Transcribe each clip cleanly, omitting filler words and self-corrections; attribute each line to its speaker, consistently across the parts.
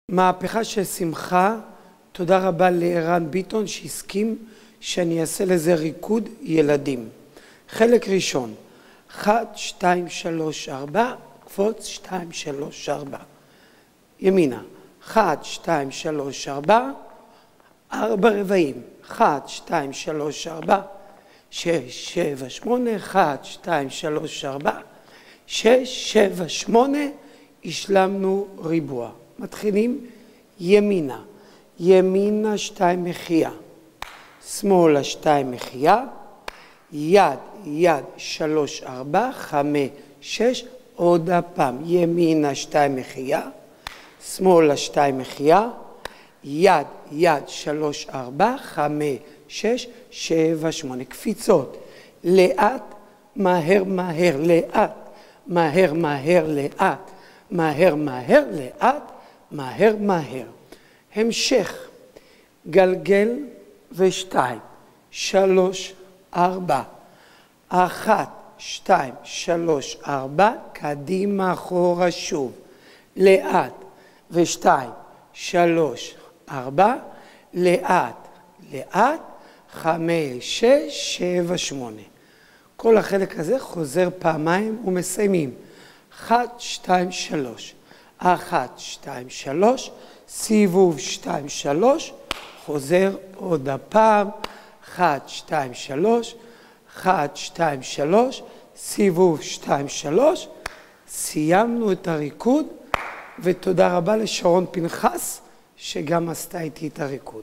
Speaker 1: מהפכה של שמחה, תודה רבה לערן ביטון שהסכים שאני אעשה לזה ריקוד ילדים. חלק ראשון, 1, 2, 3, 4, קפוץ 2, 3, 4. ימינה, 1, 2, 3, 4, 4 רבעים, 1, 2, 3, 4, 6, 7, 8, 1, 2, 3, 4, 6, 7, 8, השלמנו ריבוע. מתחילים ימינה, ימינה 2 מחייה, שמאלה 2 מחייה, יד, יד 3, 4, 5, 6, עוד הפעם, ימינה 2 מחייה, שמאלה 2 מחייה, יד, יד 3, 4, 5, 6, 7, 8, קפיצות, לאט, מהר, מהר, לאט, מהר, מהר, לאט, מהר, מהר, לאט, מהר, מהר. המשך, גלגל ו2, 3, 4, 1, 2, 3, 4, קדימה, אחורה, שוב, לאט, ו2, 3, 4, לאט, לאט, 5, 6, 7, 8. כל החלק הזה חוזר פעמיים ומסיימים. 1, 2, 3, 1, 2, 3, סיבוב 2, 3, חוזר עוד הפעם, 1, 2, 3, 1, 2, 3, סיבוב 2, 3, סיימנו את הריקוד, ותודה רבה לשרון פנחס, שגם עשתה איתי את הריקוד.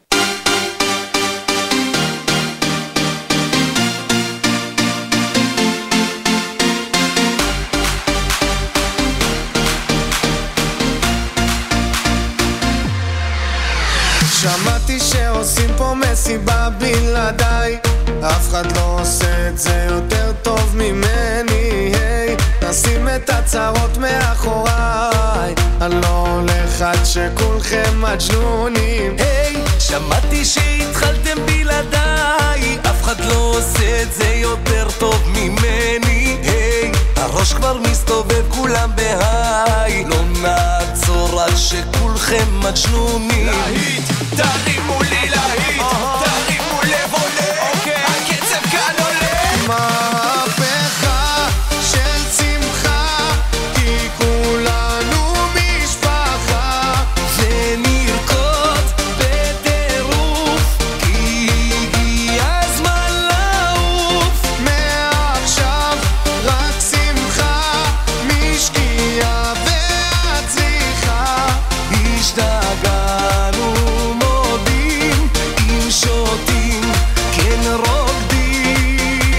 Speaker 2: שמעתי שעושים פה מסיבה בלעדיי, אף אחד לא עושה את זה יותר טוב ממני. היי, נשים את הצרות מאחוריי, אני לא הולך עד שכולכם מג'נונים.
Speaker 3: היי, שמעתי שהתחלתם בלעדיי, אף אחד לא עושה את זה יותר טוב ממני. היי, הראש כבר מסתובב, כולם בהיי, לא נעצור עד שכולכם מג'נונים.
Speaker 2: להיט, תרימו לי להיט, תרימו לב עולה, הקצב כאן עולה. מהפכה של שמחה, כי כולנו משפחה,
Speaker 3: ונרקוד בטירוף, כי הגיע הזמן לעוף.
Speaker 2: מעכשיו רק שמחה, משקיעה ועד צריכה.
Speaker 3: השתגענו מודים, אם שותים כן רוקדים.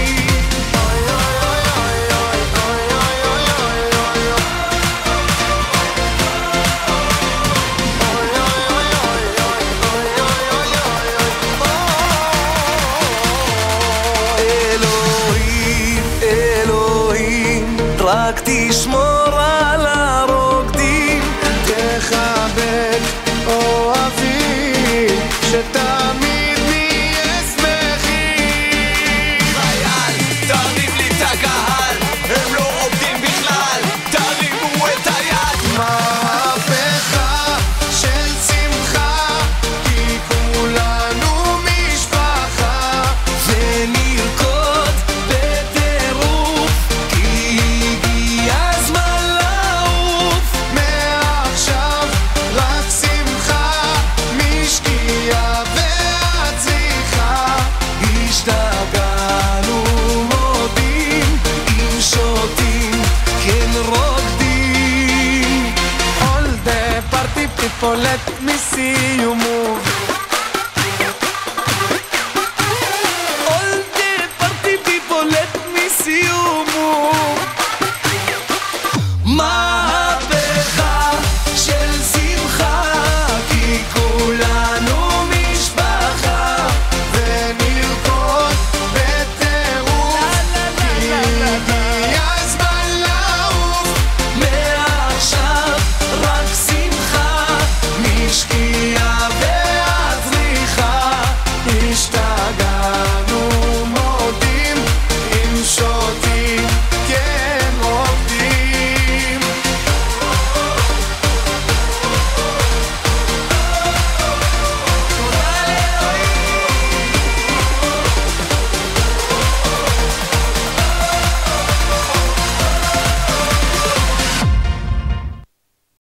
Speaker 3: אלוהים, אלוהים, רק תשמור על הרוקדים.
Speaker 2: תחבק אוהבים, שתמיד נהיה שמחים. חייל, תרים לי את הקהל, הם לא עובדים בכלל, תרימו את היד. מהפכה של שמחה, כי כולנו משפחה,
Speaker 3: ונרקוד בטירוף, כי הגיע הזמן לעוף.
Speaker 2: מעכשיו רק שמחה, משקיעה ועד צריכה.
Speaker 3: השתגענו מודים, אם שותים כן רוקדים.
Speaker 2: All the party people let me see you move.